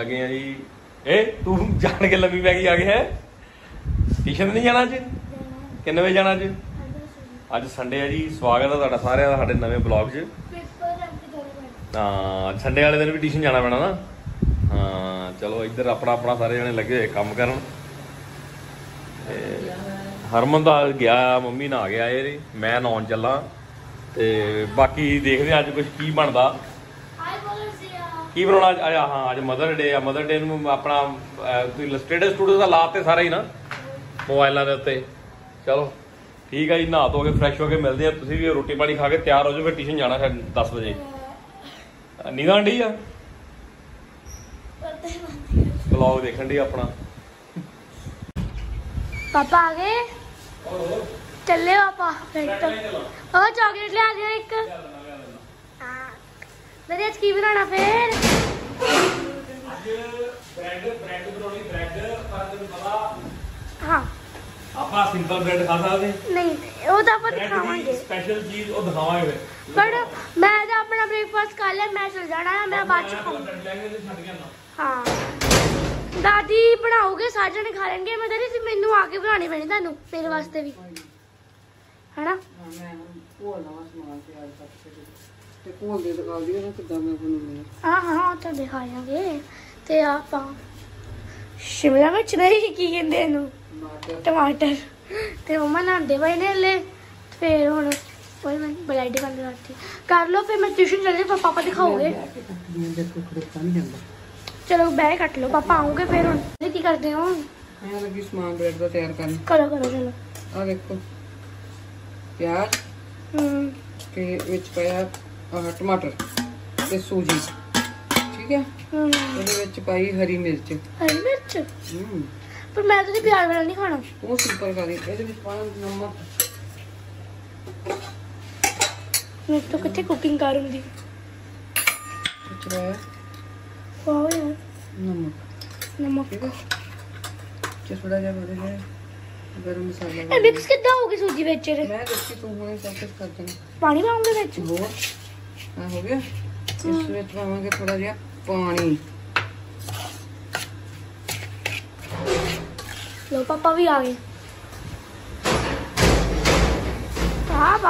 लगे हैं जी। ए तू जान के लम्बी पै गई आ गया है। ट्यूशन नहीं जाना अज? किन्ने बजे जाना अज? अज संडे है जी। स्वागत है तुहाडा सारिਆਂ ਦਾ ਸਾਡੇ नवे ब्लॉग च। हाँ संडे वाले दिन भी ट्यूशन जाना पैना ना। हाँ चलो इधर अपना अपना सारे जने लगे हुए काम करन। हरमन दा गया, मम्मी नहा गया, मैं नहाउण चला ते बाकी देखते हैं अज कुछ की बनता की बनाना अज। हाँ अज मदर डे आ। मदर डे नूं अपना स्टेटस स्टूटस दा लाते सारा ही ना मोबाइलों के उत्ते। चलो ठीक है जी, नहा धो के फ्रैश होके मिलते हैं। तुसीं भी रोटी पानी खा के तैयार हो जाओ, फिर ट्यूशन जाना शायद 10 बजे। नींद आंदी आ ब्लॉग देखण दी अपना। पापा आ गए चले पापा और चॉकलेट ले आ गया एक। मेरे आज की बनाना फिर हाँ ਆਪਾਂ ਸਿੰਪਲ ਬ੍ਰੈਡ ਖਾ ਸਕਦੇ ਨਹੀਂ ਉਹ ਤਾਂ ਆਪਾਂ ਦਿਖਾਵਾਂਗੇ ਸਪੈਸ਼ਲ ਚੀਜ਼ ਉਹ ਦਿਖਾਵਾਂਗੇ ਪਰ ਮੈਂ ਤਾਂ ਆਪਣਾ ਬ੍ਰੇਕਫਾਸਟ ਕਰ ਲਿਆ। ਮੈਂ ਚਲ ਜਾਣਾ ਹੈ, ਮੈਂ ਬਾਅਦ ਚ ਖਾਊਂਗੀ। ਹਾਂ ਦਾਦੀ ਬਣਾਓਗੇ ਸਾਰੇ ਜਣੇ ਖਾ ਲੈਣਗੇ। ਮੈਂ ਕਹਿੰਦੀ ਸੀ ਮੈਨੂੰ ਆ ਕੇ ਬਣਾਉਣੀ ਪੈਣੀ ਤੁਹਾਨੂੰ ਮੇਰੇ ਵਾਸਤੇ ਵੀ ਹੈਨਾ। ਹਾਂ ਹਾਂ ਤਾਂ ਦਿਖਾਵਾਂਗੇ। ਤੇ ਆਪਾਂ शिमला मिर्च नहीं की कहते इनू टमाटर ते मम्मा नहाते पे ने हले फिर हुण कोई मैं ब्रेड करती कर लो फिर मैं ट्यूशन चल जाऊँ। पापा दिखाओगे चलो बैग कट लो पापा आऊंगे फिर हुण की करते हो लगी समान ब्रेड का तैयार करना। करो करो चलो आ देखो प्याज ते विच पाया टमाटर ते सूजी ठीक है। ਉਹਦੇ ਵਿੱਚ ਪਾਈ ਹਰੀ ਮਿਰਚ। हरी मिर्च पर मैं तो प्याज वाला नहीं खाना। ਉਹ ਸਿੰਪਲ ਕਰੀ ਇਹਦੇ ਵਿੱਚ ਪਾਣਾ ਨਮਕ। मैं तो कितने कुकिंग करूंगी ਚੜਾ वाह यार ਨਮਕ नमक ਠੀਕ ਹੈ। ਥੋੜਾ ਜਿਹਾ ਉਹਦੇ ਵਿੱਚ ਗਰਮ ਮਸਾਲਾ ਇਹ ਮਿਕਸ ਕਿੱਦਾਂ ਹੋਗੀ ਸੂਜੀ ਵਿੱਚ ਇਹਦੇ? ਮੈਂ ਦੇਖੀ ਤੂੰ ਹੁਣੇ ਸਭ ਕੁਝ ਕਰ ਦੇਣਾ। ਪਾਣੀ ਪਾਉਂਗੇ ਵਿੱਚ? ਹੋਰ ਆ ਹੋ ਗਿਆ। ਇਸ ਵਿੱਚ ਪਾਵਾਂਗੇ ਥੋੜਾ ਜਿਹਾ ਪਾਣੀ। लो पापा भी आ गए। पापा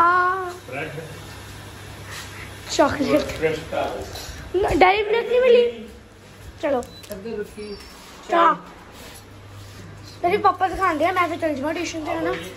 चॉकलेट डेयरी मिल्क नहीं मिली। चलो मेरे पापा दिखाते हैं। मैं फिर चल जाऊँ ट्यूशन से है ना।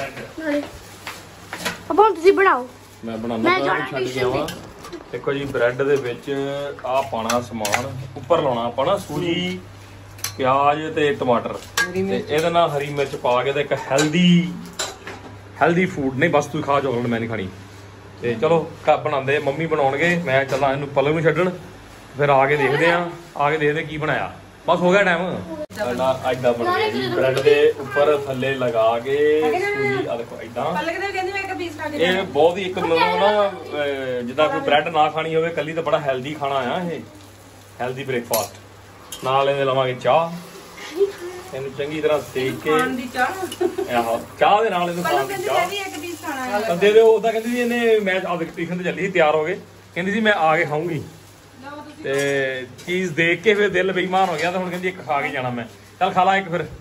पापा हम तुम बनाओ मैं बनाना छड्ड गया वा। देखो जी ब्रैड दे विच आ पाना समान उपर लाना ਆਪਾਂ ਨਾ सूजी प्याज ते टमाटर ते ਇਹਦੇ ਨਾਲ हरी मिर्च पा के ते एक हेल्दी फूड नहीं बस तू खा चॉकलेट मैं नहीं खानी। ते चलो बनाते मम्मी बनाउणगे मैं चला इनू पलक नूं छड्डण फिर आके देखते हैं। आके देखते की बनाया बस हो गया टाइम। ऐडा बन गया जी ब्रैड दे उपर थल्ले लगा के सूजी आ देखो ऐडा। ਇਹ ਬਹੁਤ ਹੀ ਇੱਕ ਮੈਨੂੰ ਨਾ ਜਿੱਦਾਂ ਕੋਈ ਬ੍ਰੈਡ ਨਾ ਖਾਣੀ ਹੋਵੇ ਕੱਲੀ ਤਾਂ ਬੜਾ ਹੈਲਦੀ ਖਾਣਾ ਆ ਇਹ। ਹੈਲਦੀ ਬ੍ਰੇਕਫਾਸਟ ਨਾਲ ਇਹਦੇ ਲਵਾਂਗੇ ਚਾਹ। ਇਹਨੂੰ ਚੰਗੀ ਤਰ੍ਹਾਂ ਸੇਕ ਕੇ ਆਹੋ ਚਾਹ ਦੇ ਨਾਲ ਇਹਨੂੰ ਖਾਣ ਦੀ ਚਾਹ ਦੇ ਦਿਓ। ਉਹਦਾ ਕਹਿੰਦੀ ਸੀ ਇਹਨੇ ਮੈਂ ਆਪਦੇ ਟਿਊਸ਼ਨ ਤੇ ਚੱਲੀ ਸੀ ਤਿਆਰ ਹੋ ਕੇ ਕਹਿੰਦੀ ਸੀ ਮੈਂ ਆ ਕੇ ਖਾਊਂਗੀ ਤੇ ਚੀਜ਼ ਦੇਖ ਕੇ ਫਿਰ ਦਿਲ ਬੇਈਮਾਨ ਹੋ ਗਿਆ ਤੇ ਹੁਣ ਕਹਿੰਦੀ ਇੱਕ ਖਾ ਕੇ ਜਾਣਾ ਮੈਂ। ਚੱਲ ਖਾ ਲਾ ਇੱਕ ਫਿਰ।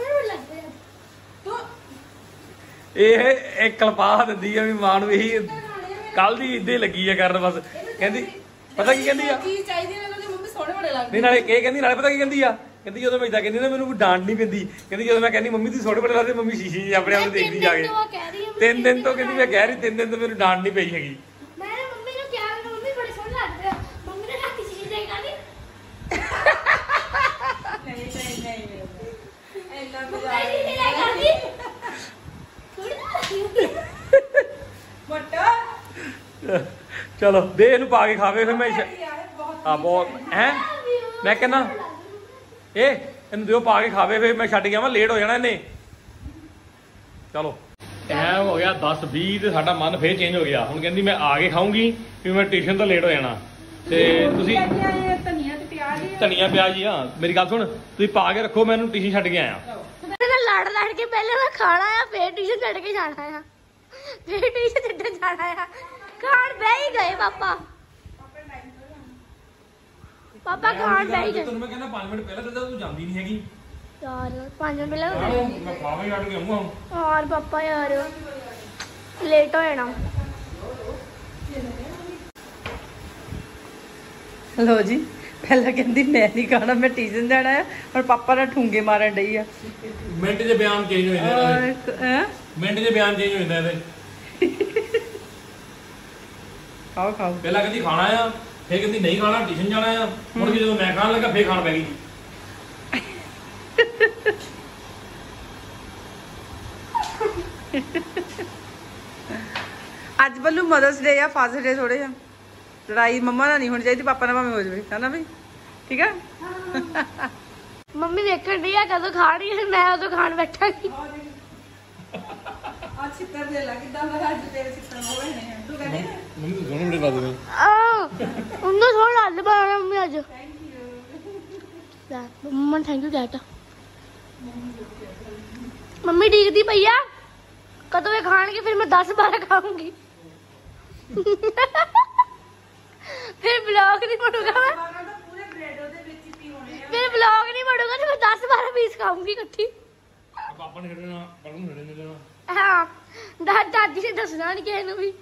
ਇਹ ਇੱਕ ਕਲਪਾ ਦਿੰਦੀ ਆ ਵੀ ਮਾਂ ਨੂੰ ਇਹੀ ਕੱਲ ਦੀ ਇੱਦਾਂ ਲੱਗੀ ਆ ਕਰਨ ਬਸ। ਕਹਿੰਦੀ ਪਤਾ ਕੀ ਕਹਿੰਦੀ ਆ ਨਹੀਂ ਨਾਲੇ ਇਹ ਕਹਿੰਦੀ ਨਾਲੇ ਪਤਾ ਕੀ ਕਹਿੰਦੀ ਆ ਕਹਿੰਦੀ ਜਦੋਂ ਮੈਂ ਇਦਾਂ ਕਹਿੰਦੀ ਨਾ ਮੈਨੂੰ ਕੋਈ ਡਾਂਟ ਨਹੀਂ ਪੈਂਦੀ। ਕਹਿੰਦੀ ਜਦੋਂ ਮੈਂ ਕਹਿੰਦੀ ਮੰਮੀ ਤੁਸੀਂ ਸੋਹਣੇ ਬੜੇ ਲੱਗਦੇ ਮੰਮੀ ਸ਼ੀਸ਼ੇ 'ਚ ਆਪਣੇ ਆਪ ਨੂੰ ਦੇਖਦੀ ਜਾ ਕੇ 3 ਦਿਨ ਤੋਂ ਕਹਿੰਦੀ ਮੈਂ ਕਹਿ ਰਹੀ 3 ਦਿਨ ਤੋਂ ਮੈਨੂੰ ਡਾਂਟ ਨਹੀਂ ਪਈ ਹੈਗੀ। चलो दे इनू पा के खावे फिर मैं बहुत है मैं कहना इन दियो पा के खावे फिर मैं छड्ड गया मैं लेट हो जाना इन्हें। चलो टाइम हो गया 10:20 ਤੇ ਸਾਡਾ ਮਨ ਫੇਰ ਚੇਂਜ ਹੋ ਗਿਆ। ਹੁਣ ਕਹਿੰਦੀ ਮੈਂ ਆ ਕੇ ਖਾਊਂਗੀ ਫਿਰ ਮੈਂ ਟਿਊਸ਼ਨ ਤੋਂ ਲੇਟ ਹੋ ਜਾਣਾ। ਤੇ ਤੁਸੀਂ ਧਨੀਆ ਪਿਆਜ਼ ਹੀ ਹਾਂ ਮੇਰੀ ਗੱਲ ਸੁਣ ਤੁਸੀਂ ਪਾ ਕੇ ਰੱਖੋ ਮੈਨੂੰ ਟਿਊਸ਼ਨ ਛੱਡ ਕੇ ਆਇਆ। लड़ के पहले मैं खाना है फिर ट्यूशन चढ़ के जाना है फिर ट्यूशन छड्डन जाना है। खान बह ही गए पापा ਪਾਪਾ ਖਾਣ ਬੈਠ ਗਏ ਤੈਨੂੰ ਮੈਂ ਕਹਿੰਦਾ 5 ਮਿੰਟ ਪਹਿਲਾਂ ਤੇ ਤੂੰ ਜਾਂਦੀ ਨਹੀਂ ਹੈਗੀ ਯਾਰ 5 ਮਿੰਟ ਪਹਿਲਾਂ ਮੈਂ ਖਾਵੇ ਛੱਡ ਕੇ ਆਉਂਗਾ ਯਾਰ ਪਾਪਾ ਯਾਰ ਲੇਟ ਹੋ ਜਾਣਾ ਲੋ ਜੀ ਪਹਿਲਾਂ ਕਹਿੰਦੀ ਮੈਂ ਨਹੀਂ ਖਾਣਾ ਮੈਂ ਟਿਊਸ਼ਨ ਜਾਣਾ ਹੈ ਪਰ ਪਾਪਾ ਨਾਲ ਠੁੰਗੇ ਮਾਰਨ ਡਈ ਆ ਮਿੰਟ 'ਚ ਬਿਆਨ ਚੇਂਜ ਹੋ ਜਾਂਦਾ ਇਹਦੇ ਮਿੰਟ 'ਚ ਬਿਆਨ ਚੇਂਜ ਹੋ ਜਾਂਦਾ ਇਹਦੇ ਖਾਓ ਖਾਓ ਪਹਿਲਾਂ ਕਹਿੰਦੀ ਖਾਣਾ ਆ ਫੇਰ ਕਹਿੰਦੀ ਨਹੀਂ ਖਾਣਾ ਟਿਊਸ਼ਨ ਜਾਣਾ ਆ ਮੁੜ ਕੇ ਜਦੋਂ ਮੈਂ ਖਾਣ ਲੱਗਾ ਫੇਰ ਖਾਣ ਪੈ ਗਈ ਅੱਜ ਬੱਲੂ ਮਦਰਸ ਡੇ ਆ ਫਾਦਰ ਡੇ ਥੋੜੇ ਜਿਹਾ ਲੜਾਈ ਮੰਮਾ ਨਾਲ ਨਹੀਂ ਹੋਣੀ ਚਾਹੀਦੀ ਪਾਪਾ ਨਾਲ ਭਾਵੇਂ ਹੋ ਜਾਵੇ ਹੈ ਨਾ ਬਈ ਠੀਕ ਆ ਮੰਮੀ ਦੇਖਣ ਡਈ ਆ ਕਦੋਂ ਖਾ ਰਹੀ ਹੈ ਮੈਂ ਉਦੋਂ ਖਾਣ ਬੈਠਾਂਗੀ ਆ ਛਿੱਤਰ ਦੇ ਲਾ ਕਿਦਾਂ ਮੈਂ ਅੱਜ ਤੇਰੇ ਛਿੱਤਰ ਹੋਵੇ ਨੇ ਤੂੰ ਕਹਿੰਦੀ ਮੈਨੂੰ ਤਾਂ ਸੋਹਣੇ ਬੜੇ ਲੱਗਦੇ ਨੇ ਉਹਨੂੰ ਥੋੜਾ ਲੱਲ ਪਾਣਾ ਮੰਮੀ ਅੱਜ ਮੰਮਾ ਥੈਂਕ ਯੂ ਡੈਡਾ ਮੰਮੀ ਡੀਕਦੀ ਪਈ ਆ ਕਦੋਂ ਇਹ ਖਾਣਗੇ ਫਿਰ ਮੈਂ 10-12 ਖਾਊਂਗੀ ਫਿਰ ਵਲੌਗ ਨਹੀਂ ਬਣੂਗਾ ਮੈਂ ਪੂਰੇ ਬ੍ਰੈਡ ਉਹਦੇ ਵਿੱਚ ਹੀ ਪੀ ਹੋਣੇ ਫਿਰ ਵਲੌਗ ਨਹੀਂ ਬਣੂਗਾ ਤੇ ਮੈਂ 10-12 ਪੀਸ ਖਾਊਂਗੀ ਇਕੱਠੀ ਪਾਪਾ ਨੇ ਛੱਡਣਾ ਪੜੂ ਨੂੰ ਛੱਡਣੇ ਦੇਣਾ ਹਾਂ ਦਾਦੀ ਨੇ ਦੱਸਣਾ ਨਹੀਂ ਕਿਸੇ ਨੂੰ ਵੀ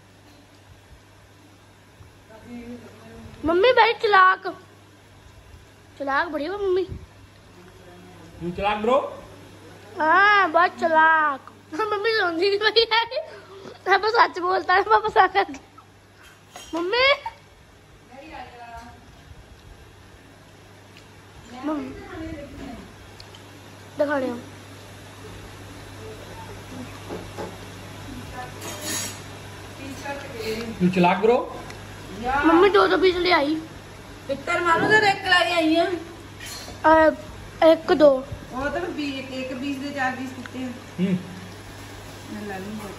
ਮੰਮੀ ਬੜੀ ਚਲਾਕ ਬੜੀ ਵਾ ਮੰਮੀ ਤੂੰ ਚਲਾਕ ਬ్రో हाँ बहुत चलाक मम्मी समझी नहीं पई है पापा सच बोलता है पापा सच मम्मी दिखा रहे हो ਤੂੰ ਚਲਾਕ ਬ్రో मम्मी 2 पीस ले आई ਪਿੱਤਰ ਮਾਰੂ ਤੇ ਇੱਕ ਲਾਈ ਆਈ ਆ 1-2 ਉਹ ਤਾਂ ਮੈਂ ਇੱਕ ਪੀਸ ਦੇ 4 ਪੀਸ ਦਿੱਤੇ ਆ ਮੈਂ ਲੈ ਲੂੰਗਾ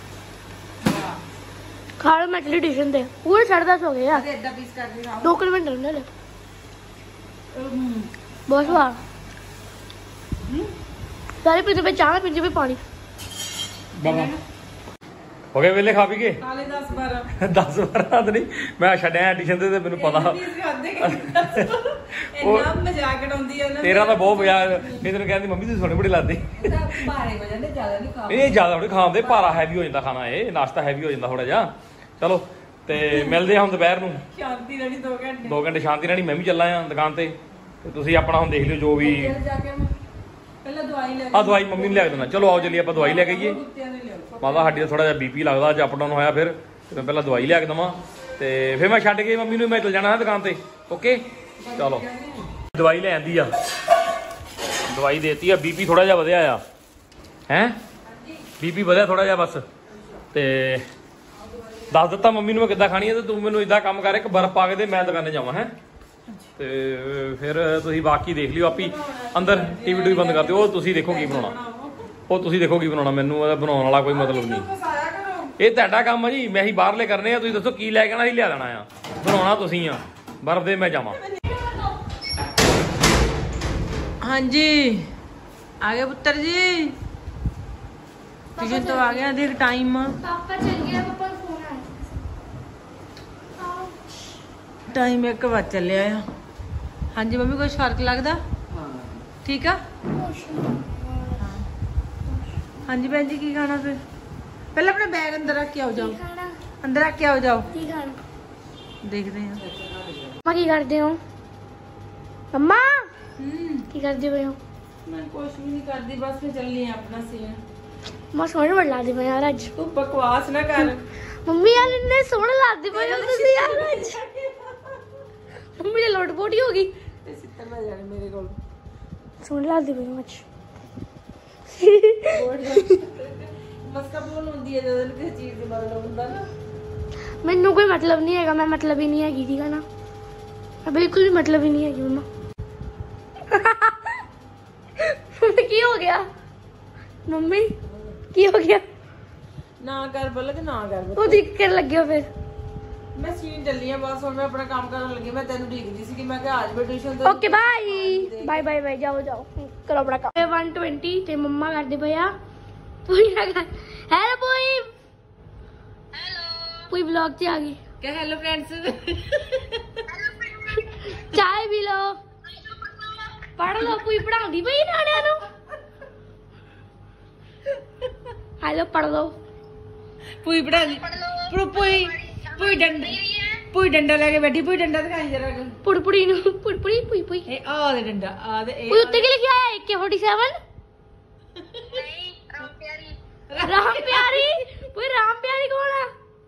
खा लो मेटली ट्यूशन दे पूरे 10:30 हो गए यार ਤੇ ਐਡਾ ਪੀਸ ਕਰ ਦੇ ਖਾਓ 2 किलोमीटर ने ले बहुत स्वाद सारे पीते पे चाह पीते पे पानी ਬਾਬਾ ਹੋ ਗਏ ਵੇਲੇ ਖਾ ਪੀ ਕੇ ਕਾਲੇ 10 12 10 12 ਨਹੀਂ ਮੈਂ ਛੱਡਿਆ ਐਡੀਸ਼ਨ ਤੇ ਮੈਨੂੰ ਪਤਾ ਪੀਸ ਖਾਦੇ ਇੰਨਾ ਮਜ਼ਾਕ ਉਡਾਉਂਦੀ ਆ ਨਾ ਤੇਰਾ ਤਾਂ ਬਹੁਤ ਮਜ਼ਾਕ ਇਹ ਤੈਨੂੰ ਕਹਿੰਦੀ ਮੰਮੀ ਤੁਸੀਂ ਸੋਹਣੇ ਬੜੇ ਲੱਗਦੇ ਭਾਰੇ ਹੋ ਜਾਂਦੇ ਜ਼ਿਆਦਾ ਨਹੀਂ ਖਾ ਇਹ ਜ਼ਿਆਦਾ ਥੋੜੀ ਖਾਂਦੇ ਭਾਰਾ ਹੈਵੀ ਹੋ ਜਾਂਦਾ ਖਾਣਾ ਇਹ ਨਾਸ਼ਤਾ ਹੈਵੀ ਹੋ ਜਾਂਦਾ ਥੋੜਾ ਜਿਹਾ ਚਲੋ ਤੇ ਮਿਲਦੇ ਹਾਂ ਹੁਣ ਦੁਪਹਿਰ ਨੂੰ ਸ਼ਾਂਤੀ ਰਹਿਣੀ 2 ਘੰਟੇ 2 ਘੰਟੇ ਸ਼ਾਂਤੀ ਰਹਿਣੀ ਮੈਂ ਵੀ ਚੱਲਾਂ ਆ ਦੁਕਾਨ ਤੇ ਤੁਸੀਂ ਆਪਣਾ ਹੁਣ ਦੇਖ ਲਿਓ ਜੋ ਵੀ ਜਾ ਕੇ ਪਹਿਲਾਂ ਦਵਾਈ ਲੈ ਆ ਦਵਾਈ ਮੰਮੀ ਨੂੰ ਲਿਆ ਦੇਣਾ ਚਲੋ ਆਓ ਚੱਲੀਏ ਆਪਾਂ ਦਵਾਈ ਲੈ ਕੇ ਆਈਏ ਕੁੱਤਿਆਂ ਦੇ ਲਿਆਓ ਮਾਤਾ ਸਾਡੀ ਦਾ ਥੋੜਾ ਜਿਹਾ ਬੀਪੀ ਲੱਗਦਾ ਅੱਜ ਅਪ ਡਾਊਨ ਹੋਇਆ ਫਿਰ ਤੇ ਮੈਂ ਪਹਿਲਾਂ ਦਵਾਈ ਲਿਆ ਕੇ ਦਵਾਂ ਤੇ ਫਿਰ ਮੈਂ ਛੱਡ ਕੇ ਮੰਮੀ ਨੂੰ ਮੈਂ ਚਲ ਜਾਣਾ ਹੈ ਦੁਕਾਨ ਤੇ ਓਕੇ ਚਲੋ ਦਵਾਈ ਲੈ ਆਂਦੀ ਆ ਦਵਾਈ ਦੇਤੀ ਆ ਬੀਪੀ ਥੋੜਾ ਜਿਹਾ ਵਧਿਆ ਆ ਹੈ ਬੀਪੀ ਵਧਿਆ ਥੋੜਾ ਜਿਹਾ ਬਸ ਤੇ ਦੱਸ ਦਿੱਤਾ ਮੰਮੀ ਨੂੰ ਮੈਂ ਕਿੱਦਾਂ ਖਾਣੀ ਹੈ ਤੇ ਤੂੰ ਮੈਨੂੰ ਇਦਾਂ ਕੰਮ ਕਰ ਇੱਕ ਬਰਫ਼ ਪਾ ਕੇ ਦੇ ਮੈਂ ਦੁਕਾਨੇ ਜਾਵਾਂ ਹੈ ਤੇ ਫਿਰ ਤੁਸੀਂ ਬਾਕੀ ਦੇਖ ਲਿਓ ਆਪੀ ਅੰਦਰ ਟੀਵੀ ਬੰਦ ਕਰ ਦਿਓ ਉਹ ਤੁਸੀਂ ਦੇਖੋ ਕੀ ਬਣਾਉਣਾ ਉਹ ਤੁਸੀਂ ਦੇਖੋ ਕੀ ਬਣਾਉਣਾ ਮੈਨੂੰ ਉਹਦਾ ਬਣਾਉਣ ਵਾਲਾ ਕੋਈ ਮਤਲਬ ਨਹੀਂ ਇਹ ਤੁਹਾਡਾ ਕੰਮ ਆ ਜੀ ਮੈਂ ਹੀ ਬਾਹਰਲੇ ਕਰਨੇ ਆ ਤੁਸੀਂ ਦੱਸੋ ਕੀ ਲੈ ਕੇ ਆਣਾ ਹੀ ਲਿਆ ਦੇਣਾ ਆ ਬਣਾਉਣਾ ਤੁਸੀਂ ਆ ਬਰਫ਼ ਦੇ ਮੈਂ ਜਾਵਾਂ ਹਾਂਜੀ ਆ ਗਏ ਪੁੱਤਰ ਜੀ ਟਿਊਸ਼ਨ ਤੋਂ ਆ ਗਿਆ ਦੇਖ ਟਾਈਮ पापा चल गया पापा का फोन आया ਟਾਈਮ 1 ਵਜ ਚੱਲਿਆ ਆ ਹਾਂਜੀ ਮੰਮੀ ਕੁਝ ਫਰਕ ਲੱਗਦਾ ਠੀਕ ਆ ਹਾਂਜੀ ਭੈਣ ਜੀ ਕੀ ਖਾਣਾ ਫਿਰ ਪਹਿਲਾਂ ਆਪਣਾ ਬੈਗ ਅੰਦਰ ਰੱਖ ਕੇ ਆਓ ਜਾਓ खाना ਅੰਦਰ ਰੱਖ ਕੇ ਆਓ ਜਾਓ की खाना ਦੇਖਦੇ ਹਾਂ मम्मा की करते हो मम्मा की करते हो ਮੈਂ ਕੁਝ ਵੀ ਨਹੀਂ ਕਰਦੀ ਬਸ ਮੈਂ ਚੱਲੀ ਆ ਆਪਣਾ ਸੀਨ मैं सोने बड़ लादी मैं यार आज ਤੂੰ ਬਕਵਾਸ ਨਾ ਕਰ मम्मी यार इतने सोने लादी मैं तुसी यार आज मम्मी ने लोट पोटी होगी ਤੇ ਸਿੱਤਰ ਨਾ ਜਾਣੇ ਮੇਰੇ ਕੋਲ सोने लादी मैं आज ਮਸਕਾ ਬੋਲ ਹੁੰਦੀ ਹੈ ਜਦੋਂ ਕਿਸੇ ਚੀਜ਼ ਦੀ ਮਤਲਬ ਹੁੰਦਾ ਨਾ मैनू कोई मतलब नहीं है मैं मतलब ही नहीं है ठीक है ना मैं बिल्कुल भी मतलब ही नहीं है मम्मा की हो गया मम्मी की हो गया ਨਾ ਕਰ ਬਲਕ ਨਾ ਕਰ वो दिख कर लग गया फिर ਮੈਂ ਸੀਨ ਚੱਲੀ ਆ ਬਸ ਹੁਣ ਮੈਂ ਆਪਣਾ ਕੰਮ ਕਰਨ ਲੱਗੀ ਮੈਂ ਤੈਨੂੰ ਢੀਕਦੀ ਸੀ ਕਿ ਮੈਂ ਕਿਹਾ ਅੱਜ ਮੈਂ ਟਿਊਸ਼ਨ ਤੇ okay bye bye bye bye जाओ जाओ करो अपना काम 120 ਤੇ ਮੰਮਾ ਕਰਦੇ ਭਈਆ ਪੂਰੀ ਨਾ ਕਰ ਹੈਲੋ ਪੂਰੀ ਹੈਲੋ ਪੂਰੀ ਵਲੌਗ ਤੇ ਆ ਗਈ ਕਿ ਹੈਲੋ ਫਰੈਂਡਸ लो पढ़ लो पूरी पढ़ाਉਂਦੀ ਪਈ ਨਿਆਣਿਆਂ ਨੂੰ हेलो पढ़ लो पूरी पढ़ा ली पूरी डंडा लेके बैठी पूरी डंडा दिखाई जरा पुड़पुड़ी ਨੂੰ पुड़पुड़ी पुई पुई ए आ दे डंडा आ दे पूरी ਉੱਤੇ ਕੀ ਲਿਖਿਆ ਹੈ AK47 नहीं राम प्यारी राम प्यारी पूरी राम प्यारी कौन है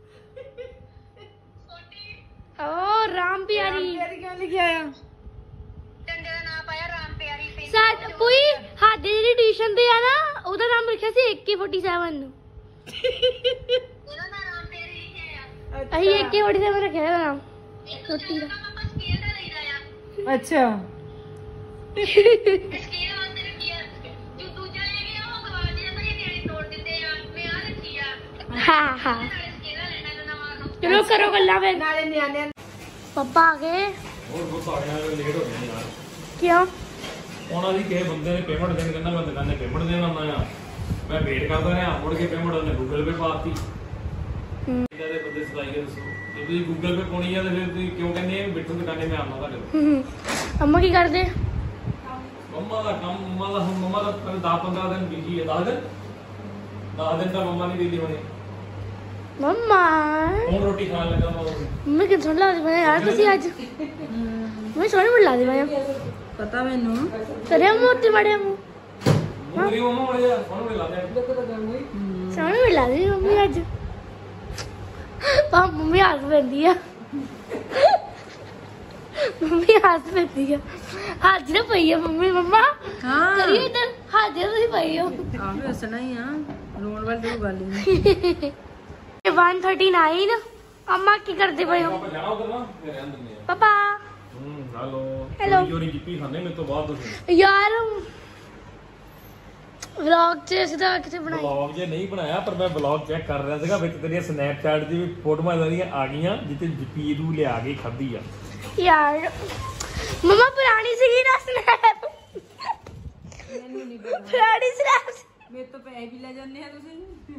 ओ राम प्यारी तेरी क्यों लिखा है डंडे का नाम पाया राम प्यारी पे ਸਾਡ ਕੋਈ ਸਾਡੇ ਜਿਹੜੀ ਟਿਊਸ਼ਨ ਤੇ ਆ ਨਾ ਉਹਦਾ ਨਾਮ ਲਿਖਿਆ ਸੀ AK47 ਨੂੰ ਉਹਦਾ ਨਾਮ ਰਾਮ ਪਿਆਰੀ ਲਿਖਿਆ ਆ ਅਸੀਂ AK47 ਰੱਖਿਆ ਇਹਦਾ ਨਾਮ ਰੋਟੀ ਦਾ ਪਾਪਾ ਸਕੇਲ ਦਾ ਲਈਦਾ ਆ अच्छा ਸਕੇਲ ਵਾਸਤੇ ਰੱਖਿਆ ਜੋ ਦੂਜਾ ਲੈ ਗਿਆ ਉਹ ਗਵਾ ਦਿਆ ਤਾਂ ਇਹ ਨਿਆਣੇ ਤੋੜ ਦਿੰਦੇ ਆ ਮੈਂ ਆ ਰੱਖੀ ਆ ਹਾਂ ਹਾਂ ਨਾਲੇ ਸਕੇਲ ਲੈਣਾ ਨਾ ਨਵਾਂ ਨੂੰ ਚਲੋ ਕਰੋ ਗੱਲਾਂ ਫਿਰ नाले न्याने ਪਾਪਾ ਆ ਗਏ ਹੋਰ ਬਹੁਤ ਆ ਗਿਆ ਲੇਟ ਹੋ ਗਏ ਯਾਰ ਕਿਉਂ ਉਹਨਾਂ ਦੀ ਕਿਸੇ ਬੰਦੇ ਨੇ ਪੇਮੈਂਟ ਦੇਣ ਕਹਿੰਦਾ ਮੈਂ ਦੁਕਾਨੇ ਪੇਮੈਂਟ ਦੇਣ ਆਉਣਾ ਆ ਮੈਂ ਵੇਟ ਕਰਦਾ ਰਿਹਾ ਮੁੜ ਕੇ ਪੇਮੈਂਟ ਉਹਨੇ ਗੂਗਲ ਪੇ ਪਾਤੀ ਇਹਨਾਂ ਦੇ ਬੰਦੇ ਸਲਾਈ ਕੇ ਦੱਸੋ ਜੇ ਤੁਸੀਂ ਗੂਗਲ ਪੇ ਪਾਉਣੀ ਆ ਤੇ ਫਿਰ ਤੁਸੀਂ ਕਿਉਂ ਕਹਿੰਦੇ ਆ ਬਿੱਟੂ ਦੁਕਾਨੇ ਮੈਂ ਆਉਣਾ ਤੁਹਾਡੇ ਕੋਲ ਅੰਮਾ ਕੀ ਕਰਦੇ ਮੰਮਾ ਦਾ ਕੰਮ ਮੰਮਾ ਦਾ 10-15 ਦਿਨ ਬਿਜੀ ਹੈ 10 ਦਿਨ ਤਾਂ ਮੰਮਾ ਨਹੀਂ ਦਿੱਲੀ ਹੋਣੀ ਮੰਮਾ ਹੁਣ ਰੋਟੀ ਖਾਣ ਲੱਗਾ ਮੈਂ ਕਿੱਥੋਂ ਲਾ ਦੇ ਮੈਂ ਯਾਰ ਤੁਸੀਂ ਅੱਜ ਮੈਂ ਸੋਹਣੀ ਬੁਲਾ ਦੇ ਮੈਂ पता मैनू ਕਰਿਆ ਮੋਤੀ ਮੜਿਆ ਮੂੰਹ ਮੇਰੀ ਮੰਮਾ ਵਾਲੇ ਆ ਹੁਣ ਲਾ ਦੇ ਸੋਹਣੀ ਬੁਲਾ ਦੇ ਮੰਮੀ ਅੱਜ ਪਾ ਮੰਮੀ ਹੱਸ ਪੈਂਦੀ ਆ ਮੰਮੀ ਹੱਸ ਪੈਂਦੀ ਆ ਹੱਜ ਨਾ ਪਈ ਆ ਮੰਮੀ ਮੰਮਾ हाँ ਕਰੀਏ ਇੱਧਰ ਹੱਜ ਤੁਸੀਂ ਪਈ ਹੋ आप हसना ही हां रोन वाली तो गल ही 139 ਅੰਮਾ ਕੀ ਕਰਦੇ ਪਏ ਹੋ ਆਪਾਂ ਜਾਣਾ ਉਧਰ ਨਾ ਫਿਰ ਰਹਿਣ ਦਿੰਦੇ ਆ ਪਾਪਾ ਹੈਲੋ Hello. ਚੋਰੀ ਕੀਤੀ ਖਾਂਦੇ ਮੇਰੇ ਤੋਂ ਬਾਅਦ ਤੁਸੀਂ ਯਾਰ ਵਲੌਗ ਚ ਅਸੀਂ ਤਾਂ ਕਿਤੇ ਬਣਾਈ ਵਲੌਗ ਜੇ ਨਹੀਂ ਬਣਾਇਆ ਪਰ ਮੈਂ ਵਲੌਗ ਚੈੱਕ ਕਰ ਰਿਹਾ ਸੀਗਾ ਵਿੱਚ ਤੇਰੀਆਂ ਸਨੈਪਚੈਟ ਦੀ ਵੀ ਫੋਟੋਆਂ ਇਦਾਂ ਆ ਗਈਆਂ ਜਿੱਤੇ ਜਪੀਰੂ ਲਿਆ ਕੇ ਖਾਧੀ ਆ ਯਾਰ ਮਮਾ ਪੁਰਾਣੀ ਸੀਗੀ ਨਾ ਸਨੈਪ ਪੁਰਾਣੀ ਸਨੈਪ मेरे तो पैसे भी ले जाने हैं तुसी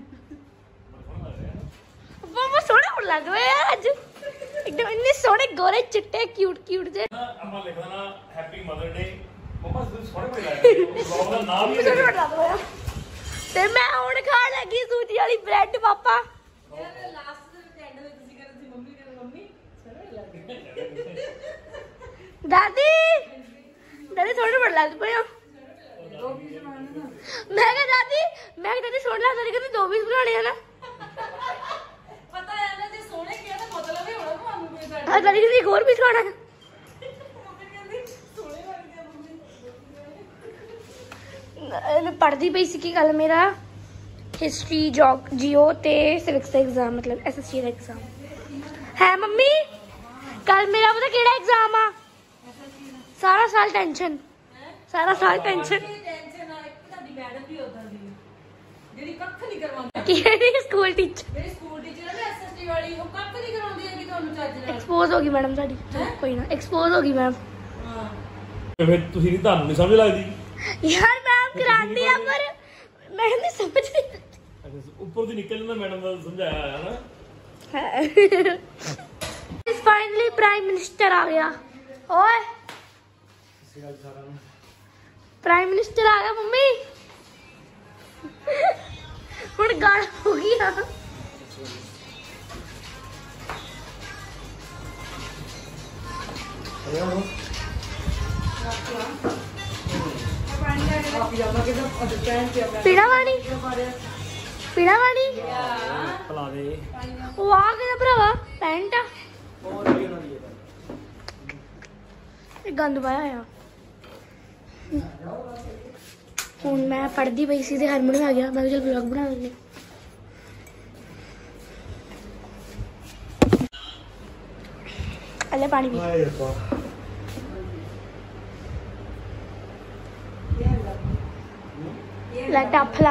ਮਮਾ ਸੋਹਣੇ ਹੁਣ ਲੱਗ ਰਹੇ ਆ ਅੱਜ ਇੱਕਦਮ ਇੰਨੇ ਸੋਹਣੇ ਗੋਰੇ ਚਿੱਟੇ ਕਿਊਟ ਕਿਊਟ ਜੇ ਆਪਾਂ ਲਿਖ ਦੇਣਾ ਹੈਪੀ ਮਦਰ ਡੇ ਮੰਮਾ ਤੁਸੀਂ ਸੋਹਣੇ ਬੜੇ ਲੱਗਦੇ ਵਲੌਗ ਦਾ ਨਾਮ ਹੀ ਸੋਹਣੇ ਲੱਗ ਰਹੇ ਆ ਤੇ ਮੈਂ ਹੁਣ ਖਾਣ ਲੱਗੀ ਸੂਜੀ ਵਾਲੀ ਬ੍ਰੈਡ ਪਾਪਾ ਦਾਦੀ ਦਾਦੀ ਥੋੜੇ ਬੜ ਲੱਗ ਪਏ ਹੋ ਮੈਂ ਕਿਹਾ ਦਾਦੀ ਸੋਹਣੇ ਲੱਗਦੇ ਨੇ ਕਹਿੰਦੇ 2 ਪੀਸ ਬਣਾਉਣੇ ਆ ਨਾ पता है ना जे सोने किया तो मतलब ही होना ਤੁਹਾਨੂੰ ਕੋਈ ਸਾਡੀ ਹਾਂ ਦਾਦੀ ਕਹਿੰਦੀ ਇੱਕ ਹੋਰ ਪੀਸ ਖਾਣਾ ਮੰਮੀ ਕਹਿੰਦੀ ਸੋਹਣੇ ਲੱਗਦੇ ਆ ਮੰਮੀ ਮੈਂ ਪੜ੍ਹਦੀ ਪਈ ਸੀ ਕਿ ਕੱਲ ਮੇਰਾ ਹਿਸਟਰੀ ਜੀਓ ਤੇ ਸਿਵਿਕਸ ਦਾ ਐਗਜ਼ਾਮ ਮਤਲਬ ਐਸਐਸਟੀ ਦਾ ਐਗਜ਼ਾਮ ਹੈ ਮੰਮੀ ਕੱਲ ਮੇਰਾ ਪਤਾ ਕਿਹੜਾ ਐਗਜ਼ਾਮ ਆ ਸਾਰਾ ਸਾਲ ਟੈਨਸ਼ਨ ਟੈਨਸ਼ਨ ਆ ਇੱਕ ਤੁਹਾਡੀ ਮੈਡਮ ਵੀ ਉਧਰ ਦੀ ਜਿਹੜੀ ਕੱਖ ਨਹੀਂ ਕਰਵਾਉਂਦੀ ਕਿਹੜੀ ਸਕੂਲ ਟੀਚਰ ਜਿਹੜੀ ਸਕੂਲ ਟੀਚਰ ਹੈ ਨਾ ਐਸਐਸਟੀ ਵਾਲੀ ਉਹ ਕੱਖ ਨਹੀਂ ਕਰਾਉਂਦੀ ਹੈਗੀ ਤੁਹਾਨੂੰ ਚੱਜ ਨਾਲ ਐਕਸਪੋਜ਼ ਹੋ ਗਈ ਮੈਡਮ ਸਾਡੀ ਕੋਈ ਨਾ ਐਕਸਪੋਜ਼ ਹੋ ਗਈ ਮੈਮ ਹਾਂ ਫਿਰ ਤੁਸੀਂ ਨਹੀਂ ਤੁਹਾਨੂੰ ਨਹੀਂ ਸਮਝ ਲੱਗਦੀ ਯਾਰ ਮੈਮ ਕਰਾਉਂਦੀ ਆ ਪਰ ਮੈਂ ਨਹੀਂ ਸਮਝ ਰਹੀ ਉੱਪਰ ਦੀ ਨਿਕਲ ਜਾਂਦਾ ਮੈਡਮ ਦਾ ਸਮਝਾਇਆ ਆਇਆ ਨਾ ਫਾਈਨਲੀ ਪ੍ਰਾਈਮ ਮਿਨਿਸਟਰ ਆ ਗਿਆ ਓਏ ਪ੍ਰਾਈਮ ਮਿਨਿਸਟਰ ਆ ਗਿਆ ਮੰਮੀ ਹੁਣ ਗੱਲ ਹੋ ਗਈ ਆ ਪੀਣਾ ਵਾਲੀ ਪਲਾ ਦੇ ਉਹ ਆ ਗਿਆ ਭਰਾਵਾ ਪੈਂਟ ਆ ਇਹ ਗੰਦ ਪਾਇਆ ਆ ਹੁਣ ਮੈਂ ਪੜ੍ਹਦੀ ਪਈ ਸੀ ਤੇ ਹਰਮਨ ਆ ਗਿਆ ਮੈਂ ਕਿਹਾ ਚਲ ਵਲੌਗ ਬਣਾ ਲੈਂਦੇ ਅਲੇ ਪਾਣੀ ਪੀ ਲੈ ਡੱਫਲਾ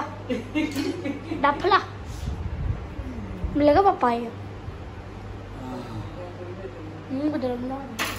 ਮੈਨੂੰ ਲੱਗਾ ਪਾਪਾ ਆਇਆ ਕੁਦਰ ਬਣਾ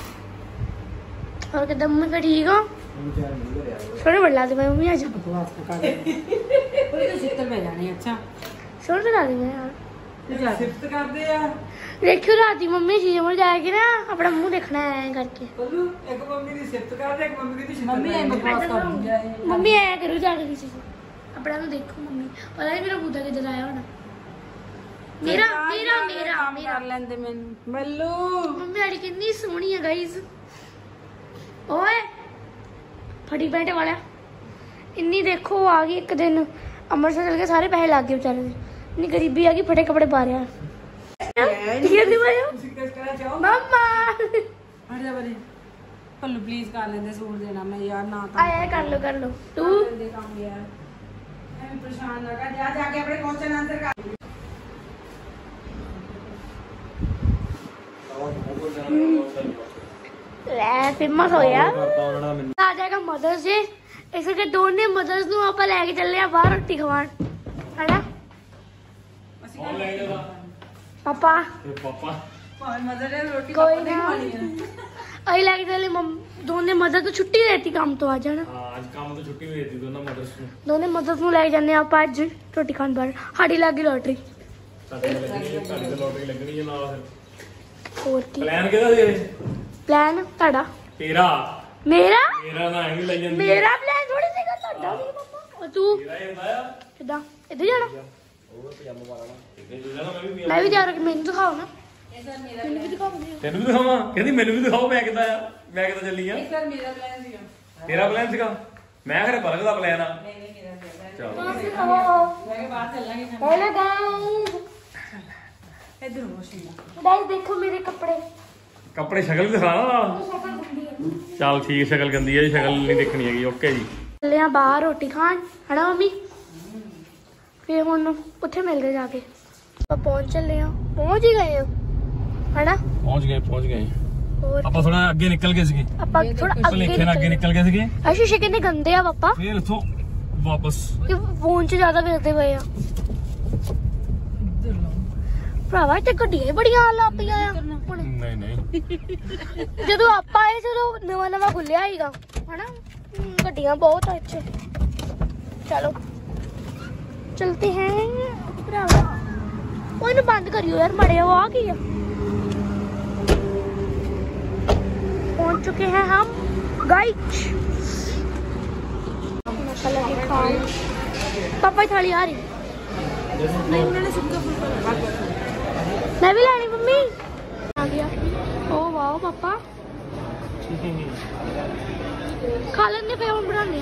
और कहता मम्मी का ठीक हो सोने बढ़ लाते मैं मम्मी आज तो शीतल में जाने अच्छा सोने बढ़ा दी मैं यार ਸਿਫਤ ਕਰਦੇ ਆ। ਦੇਖਿਓ ਰਾਤੀ ਮੰਮੀ ਸ਼ੀਮਰ ਜਾ ਕੇ ਨਾ ਆਪਣਾ ਮੂੰਹ ਦੇਖਣਾ ਐ ਕਰਕੇ। ਬੱਲੂ ਇੱਕ ਮੰਮੀ ਦੀ ਸਿਫਤ ਕਰਦੇ, ਇੱਕ ਮੰਮੀ ਦੀ ਸ਼ਿਫਤ। ਮੰਮੀ ਐ ਬਕਵਾਸ ਕਰਦੀ ਆ। ਮੰਮੀ ਐ ਕਰੂ ਜਾ ਕੇ ਕਿਸੇ ਆਪਣਾ ਨੂੰ ਦੇਖੋ ਮੰਮੀ ਪਤਾ ਨਹੀਂ ਮੇਰਾ ਬੂਦਾ ਕਿੱਧਰ ਆਇਆ ਹੋਣਾ। ਮੇਰਾ ਕਰ ਲੈਂਦੇ ਮੈਨੂੰ ਬੱਲੂ। ਮੰਮੀ ਆੜੀ ਕਿੰਨੀ ਸੋਹਣੀ ਹੈ ਗਾਇਸ। ਓਏ ਫੜੀ ਪੈਂਟ ਵਾਲਾ ਇੰਨੀ ਦੇਖੋ ਆ ਗਈ ਇੱਕ ਦਿਨ ਅੰਮ੍ਰਿਤਸਰ ਚਲ ਕੇ ਸਾਰੇ ਪੈਸੇ ਲੱਗ ਗਏ ਵਿਚਾਰੇ ਦੇ। ਇੰਨੀ ਗਰੀਬੀ ਆ ਗਈ ਫਟੇ ਕੱਪੜੇ ਪਾ ਰਿਹਾ। ਤੁਸੀਂ ਕਿਸ ਕਰਾ ਚਾਹੋ ਮਮਾ ਹਟ ਜਾ ਬਰੇ। ਬੱਲੂ ਪਲੀਜ਼ ਕਰ ਲੈਂਦੇ ਸੂਟ ਦੇਣਾ ਮੈਂ ਯਾਰ ਨਾ ਤਾਂ ਆਇਆ ਕਰ ਲੋ ਤੂੰ ਦੇ ਕੰਮ ਯਾਰ ਐਵੇਂ ਪਰੇਸ਼ਾਨ ਨਾ ਕਰ। ਜਾ ਕੇ ਆਪਣੇ ਕੁਐਸਚਨ ਆਨਸਰ ਕਰ। ਲੈ ਫੇਮਸ ਹੋਇਆ ਆ ਜਾਏਗਾ ਮਦਰਸ ਡੇ ਇਸ ਕਰਕੇ ਦੋਨੇ ਮਦਰਸ ਨੂੰ ਆਪਾਂ ਲੈ ਕੇ ਚੱਲੇ ਆ ਬਾਹਰ ਰੋਟੀ ਖਵਾਣ ਹੈਨਾ ਪਾਪਾ ਭਾਵੇਂ ਮਦਰ ਨੇ ਰੋਟੀ ਕੋਈ ਪਾਪਾ ਨੇ ਨਾ ਖਾਣੀ ਹੈ। ਅਸੀਂ ਲੈ ਕੇ ਚੱਲੇ ਦੋਨੇ ਮਦਰ ਤੋਂ ਛੁੱਟੀ ਦੇਤੀ ਕੰਮ ਤੋਂ ਆ ਜਾਣਾ। ਅੱਜ ਕੰਮ ਤੋਂ ਛੁੱਟੀ ਵੀ ਦੇਤੀ ਦੋਨਾਂ ਮਦਰਸ ਨੂੰ। ਦੋਨੇ ਮਦਰਸ ਨੂੰ ਲੈ ਕੇ ਜਾਂਦੇ ਆਪਾਂ ਅੱਜ ਰੋਟੀ ਖਾਣ ਬਾਹਰ। ਸਾਡੀ ਲੱਗ ਗਈ ਲੋਟਰੀ। ਤੁਹਾਡੀ ਤਾਂ ਲੋਟਰੀ ਲੱਗਣੀ ਹੈ ਨਾਲ। ਹੋਰ ਕੀ ਪਲਾਨ ਕਿਹਦਾ ਸੀ ਇਹ? ਪਲਾਨ ਤੁਹਾਡਾ ਤੇਰਾ ਮੇਰਾ ਨਾ ਐਵੇਂ ਲਈ ਜਾਂਦੀ ਮੇਰਾ ਪਲਾਨ ਥੋੜੀ ਸੀਗਾ ਤੁਹਾਡਾ ਸੀ ਪਾਪਾ। ਤੂੰ ਤੇਰਾ ਹੀ ਹੁੰਦਾ ਆ। ਕਿੱਦਾਂ ਇੱਧਰ ਜਾਣਾ ਉਹ ਪਜਾਮਾ ਵਾਲਾ ਨਾ ਮੈਂ ਵੀ ਜਾ ਰਿਹਾ ਮੈਨੂੰ ਦਿਖਾਓ ਨਾ ਮੈਨੂੰ ਵੀ ਦਿਖਾਓ ਤੈਨੂੰ ਵੀ ਦਿਖਾਵਾਂ। ਕਹਿੰਦੀ ਮੈਨੂੰ ਵੀ ਦਿਖਾਓ ਮੈਂ ਕਿੱਦਾਂ ਆ ਮੈਂ ਕਿੱਦਾਂ ਚੱਲੀ ਆ। ਸਰ ਮੇਰਾ ਪਲਾਨ ਸੀਗਾ। ਤੇਰਾ ਪਲਾਨ ਸੀਗਾ ਮੈਂ ਖਰੇ ਪਲਕ ਦਾ ਪਲਾਨ ਆ। ਨਹੀਂ ਮੇਰਾ ਪਲਾਨ। ਚਲੋ ਮੈਂ ਕਿਹਾ ਬਾਹਰ ਚੱਲਾਂਗੇ ਹੈਲੋ ਗਾਇਸ ਇੱਧਰ ਹੋ ਸ਼ੀਲਾ। ਗਾਇਸ ਦੇਖੋ ਮੇਰੇ ਕੱਪੜੇ ਕੱਪੜੇ ਸ਼ਕਲ ਵੀ ਦਿਖਾਣਾ ਨਾਲ। ਚੱਲ ਠੀਕ ਸ਼ਕਲ ਗੰਦੀ ਹੈ ਜੀ ਸ਼ਕਲ ਨਹੀਂ ਦੇਖਣੀ ਹੈਗੀ। ਓਕੇ ਜੀ ਚੱਲੇ ਆ ਬਾਹਰ ਰੋਟੀ ਖਾਣ ਹਨਾ ਮੰਮੀ। ਫੇਰ ਹੁਣ ਉੱਥੇ ਮਿਲਦੇ ਜਾ ਕੇ ਆਪਾਂ ਪਹੁੰਚ ਚੱਲੇ ਆ ਪਹੁੰਚ ਹੀ ਗਏ ਆ ਹਨਾ। ਪਹੁੰਚ ਗਏ ਹੋਰ ਆਪਾਂ ਥੋੜਾ ਅੱਗੇ ਨਿਕਲ ਗਏ ਸੀਗੇ। ਆਪਾਂ ਥੋੜਾ ਭਲੇਖੇ ਨਾਲ ਅੱਗੇ ਨਿਕਲ ਗਏ ਸੀਗੇ। ਸ਼ੀਸ਼ੇ ਕਿੰਨੇ ਗੰਦੇ ਆ ਪਾਪਾ। ਫੇਰ ਇੱਥੋਂ ਵਾਪਸ ਫੋਨ 'ਚ ਜ਼ਿਆਦਾ ਵੇਖਦੇ ਪਏ ਆ ਭਰਾਵਾ। ਤੇ ਗੱਡੀਆਂ ਹੀ ਬੜੀਆਂ ਆਣ ਲੱਗ ਪਈਆਂ ਆ ਹੁਣ। ਨਹੀਂ ਜਦੋਂ ਆਪਾਂ ਆਏ ਜਦੋਂ ਨਵਾਂ ਖੁੱਲਿਆ ਹੀਗਾ ਹਨਾ। ਗੱਡੀਆਂ ਬਹੁਤ ਆ ਇੱਥੇ। ਚਲੋ ਚਲਤੇ ਹੈ ਭਰਾਵਾ। ਉਹ ਇਹਨੂੰ ਬੰਦ ਕਰਿਓ ਯਾਰ ਮੜਿਆ ਉਹ ਆ ਕੀ ਆ। पहुंच चुके हैं हम गाइस। पापा की थाली आ रही। मैं भी लानी मम्मी आ गया। ओ वाह पापा खा लेंगे फिर हम बनाने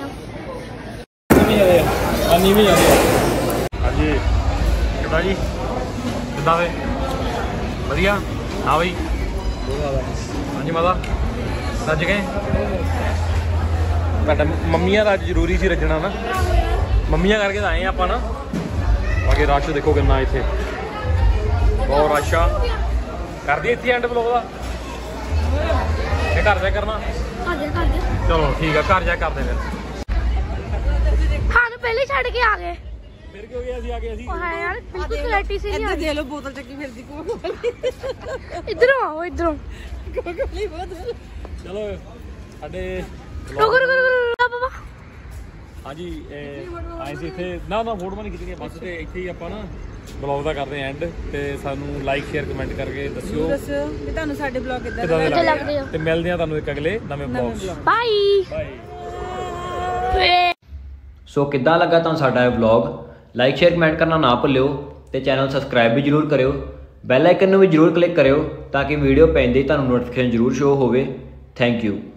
ਹਾਂਜੀ ਕਿੱਦਾਂ ਜੀ ਕਿੱਦਾਂ ਵੇ ਵਧੀਆ ਹਾਂ ਬਈ ਹਾਂਜੀ ਮਾਤਾ ਰੱਜ ਗਏ ਤੁਹਾਡਾ ਮੰਮੀਆਂ ਦਾ ਅੱਜ ਜ਼ਰੂਰੀ ਸੀ ਰੱਜਣਾ ਨਾ ਮੰਮੀਆਂ ਕਰਕੇ ਤਾਂ ਆਏ ਆਪਾਂ ਨਾ ਬਾਕੀ ਰਸ਼ ਦੇਖੋ ਕਿੰਨਾ ਇੱਥੇ ਬਹੁਤ ਰਸ਼ ਆ ਕਰਦੀ ਇੱਥੇ ਐਂਡ ਬਲੌਗ ਦਾ ਇਹ ਘਰ ਜਾ ਕਰਨਾ ਚਲੋ ਠੀਕ ਆ ਘਰ ਜਾ ਕਰਦੇ ਫਿਰ ਸਾਨੂੰ ਪਹਿਲੇ ਛੱਡ ਕੇ ਆ ਗਏ ਫਿਰ ਕਿਉਂ ਗਿਆ ਸੀ ਆ ਕੇ ਅਸੀਂ ਉਹ ਹੈ ਯਾਰ ਬਿਲਕੁਲ ਕਲੈਟੀ ਸੀ ਨਹੀਂ ਦੇ ਲੋ ਬੋਤਲ ਚੱਕੀ ਫਿਰਦੀ ਕੋਲ ਇਧਰੋਂ ਆਓ ਇਧਰੋਂ ਕੋਲੀ ਬੋਤਲ ਚਲੋ ਸਾਡੇ ਰੁਕੋ ਬਾਬਾ ਹਾਂਜੀ ਆਏ ਸੀ ਇੱਥੇ ਨਾ ਫੋਟੋ ਨਹੀਂ ਖਿੱਚਣੀਆਂ ਬਸ ਤੇ ਇੱਥੇ ਹੀ ਆਪਾਂ ਨਾ ਬਲੌਗ ਦਾ ਕਰਦੇ ਆਂ ਐਂਡ ਤੇ ਸਾਨੂੰ ਲਾਈਕ ਸ਼ੇਅਰ ਕਮੈਂਟ ਕਰਕੇ ਦੱਸਿਓ ਵੀ ਤੁਹਾਨੂੰ ਸਾਡੇ ਬਲੌਗ ਕਿੱਦਾਂ ਕਿੱਦਾਂ ਦੇ ਲੱਗਦੇ ਆ ਤੇ ਮਿਲਦੇ ਆ ਤੁਹਾਨੂੰ ਇੱਕ ਅਗਲੇ ਨਵੇਂ ਬਲੌਗ ਬਾਈ ਬਾਏ ਸੋ ਕਿੱਦਾਂ ਲੱਗਾ ਤੁਹਾਨੂੰ ਸਾਡਾ ਇਹ ਵਲੌਗ ਲਾਈਕ ਸ਼ੇਅਰ ਕਮੈਂਟ ਕਰਨਾ ਨਾ ਭੁੱਲਿਓ ਤੇ ਚੈਨਲ ਸਬਸਕ੍ਰਾਈਬ ਵੀ ਜਰੂਰ ਕਰਿਓ ਬੈਲ ਆਈਕਨ ਨੂੰ ਵੀ ਜਰੂਰ ਕਲਿੱਕ ਕਰਿਓ ਤਾਂ ਕਿ ਵੀਡੀਓ ਪੈਂਦੇ ਹੀ ਤੁਹਾਨੂੰ ਨੋਟੀਫਿਕੇਸ਼ਨ ਜਰੂਰ ਸ਼ੋ ਹੋਵੇ ਥੈਂਕ ਯੂ